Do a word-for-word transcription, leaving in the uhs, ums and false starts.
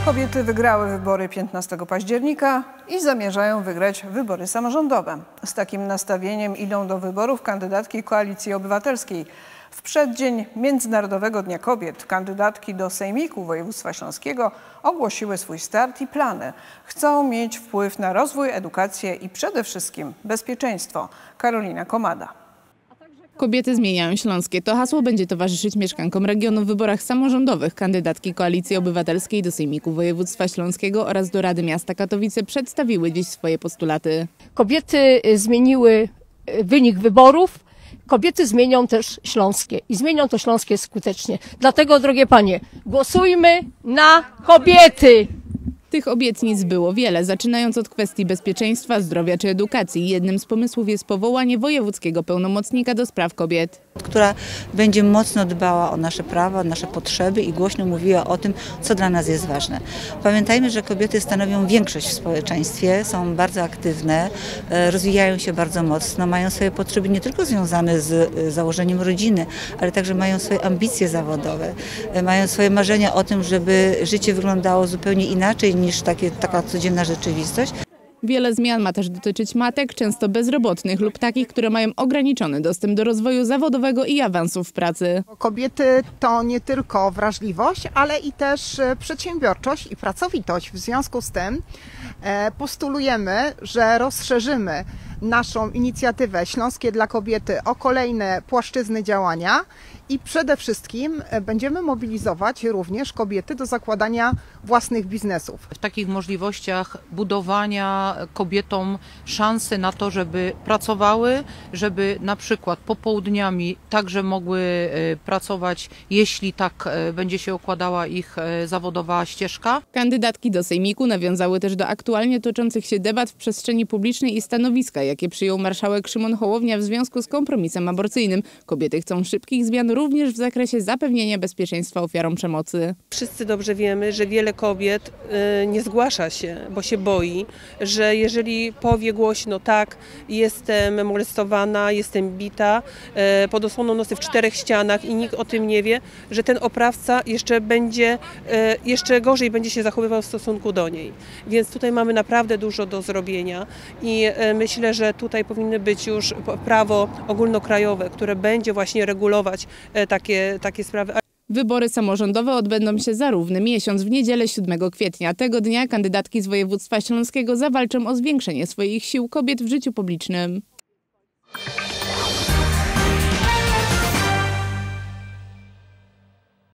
Kobiety wygrały wybory piętnastego października i zamierzają wygrać wybory samorządowe. Z takim nastawieniem idą do wyborów kandydatki Koalicji Obywatelskiej. W przeddzień Międzynarodowego Dnia Kobiet kandydatki do Sejmiku Województwa Śląskiego ogłosiły swój start i plany. Chcą mieć wpływ na rozwój, edukację i przede wszystkim bezpieczeństwo. Karolina Komada. Kobiety zmieniają Śląskie. To hasło będzie towarzyszyć mieszkankom regionu w wyborach samorządowych. Kandydatki Koalicji Obywatelskiej do Sejmiku Województwa Śląskiego oraz do Rady Miasta Katowice przedstawiły dziś swoje postulaty. Kobiety zmieniły wynik wyborów. Kobiety zmienią też Śląskie i zmienią to Śląskie skutecznie. Dlatego, drogie panie, głosujmy na kobiety! Tych obietnic było wiele, zaczynając od kwestii bezpieczeństwa, zdrowia czy edukacji. Jednym z pomysłów jest powołanie wojewódzkiego pełnomocnika do spraw kobiet, która będzie mocno dbała o nasze prawa, o nasze potrzeby i głośno mówiła o tym, co dla nas jest ważne. Pamiętajmy, że kobiety stanowią większość w społeczeństwie, są bardzo aktywne, rozwijają się bardzo mocno, mają swoje potrzeby nie tylko związane z założeniem rodziny, ale także mają swoje ambicje zawodowe, mają swoje marzenia o tym, żeby życie wyglądało zupełnie inaczej niż takie, taka codzienna rzeczywistość. Wiele zmian ma też dotyczyć matek, często bezrobotnych lub takich, które mają ograniczony dostęp do rozwoju zawodowego i awansów w pracy. Kobiety to nie tylko wrażliwość, ale i też przedsiębiorczość i pracowitość. W związku z tym postulujemy, że rozszerzymy naszą inicjatywę Śląskie dla Kobiety o kolejne płaszczyzny działania i przede wszystkim będziemy mobilizować również kobiety do zakładania własnych biznesów. W takich możliwościach budowania kobietom szansy na to, żeby pracowały, żeby na przykład popołudniami także mogły pracować, jeśli tak będzie się układała ich zawodowa ścieżka. Kandydatki do Sejmiku nawiązały też do aktualnie toczących się debat w przestrzeni publicznej i stanowiska, jakie przyjął marszałek Szymon Hołownia w związku z kompromisem aborcyjnym. Kobiety chcą szybkich zmian również w zakresie zapewnienia bezpieczeństwa ofiarom przemocy. Wszyscy dobrze wiemy, że wiele kobiet nie zgłasza się, bo się boi, że jeżeli powie głośno tak, jestem molestowana, jestem bita, pod osłoną nocy w czterech ścianach i nikt o tym nie wie, że ten oprawca jeszcze będzie, jeszcze gorzej będzie się zachowywał w stosunku do niej. Więc tutaj mamy naprawdę dużo do zrobienia i myślę, że tutaj powinno być już prawo ogólnokrajowe, które będzie właśnie regulować takie, takie sprawy. Wybory samorządowe odbędą się za równy miesiąc w niedzielę siódmego kwietnia. Tego dnia kandydatki z województwa śląskiego zawalczą o zwiększenie swoich sił kobiet w życiu publicznym.